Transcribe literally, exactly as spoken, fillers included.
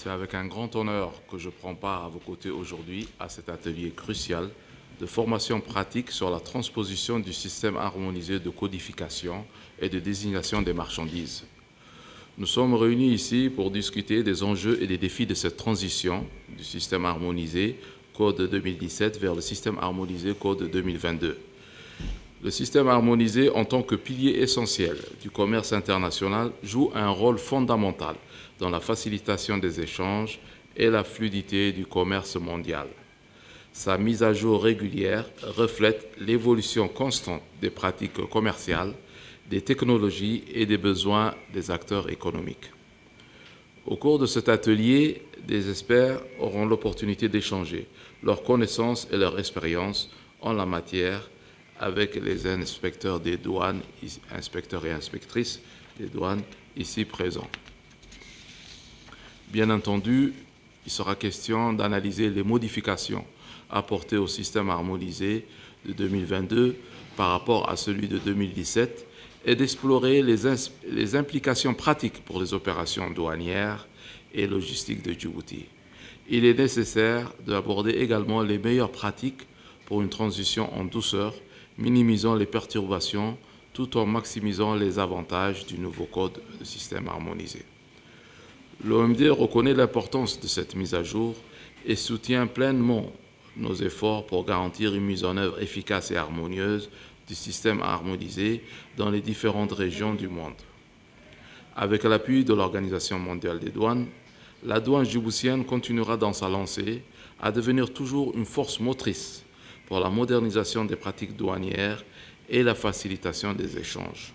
C'est avec un grand honneur que je prends part à vos côtés aujourd'hui à cet atelier crucial de formation pratique sur la transposition du système harmonisé de codification et de désignation des marchandises. Nous sommes réunis ici pour discuter des enjeux et des défis de cette transition du système harmonisé Code deux mille dix-sept vers le système harmonisé Code deux mille vingt-deux. Le système harmonisé, en tant que pilier essentiel du commerce international, joue un rôle fondamental dans la facilitation des échanges et la fluidité du commerce mondial. Sa mise à jour régulière reflète l'évolution constante des pratiques commerciales, des technologies et des besoins des acteurs économiques. Au cours de cet atelier, des experts auront l'opportunité d'échanger leurs connaissances et leur expérience en la matière avec les inspecteurs des douanes, inspecteurs et inspectrices des douanes ici présents. Bien entendu, il sera question d'analyser les modifications apportées au système harmonisé de deux mille vingt-deux par rapport à celui de deux mille dix-sept et d'explorer les, les implications pratiques pour les opérations douanières et logistiques de Djibouti. Il est nécessaire d'aborder également les meilleures pratiques pour une transition en douceur, minimisant les perturbations tout en maximisant les avantages du nouveau code de système harmonisé. L'O M D reconnaît l'importance de cette mise à jour et soutient pleinement nos efforts pour garantir une mise en œuvre efficace et harmonieuse du système harmonisé dans les différentes régions du monde. Avec l'appui de l'Organisation mondiale des douanes, la douane djiboutienne continuera dans sa lancée à devenir toujours une force motrice pour la modernisation des pratiques douanières et la facilitation des échanges.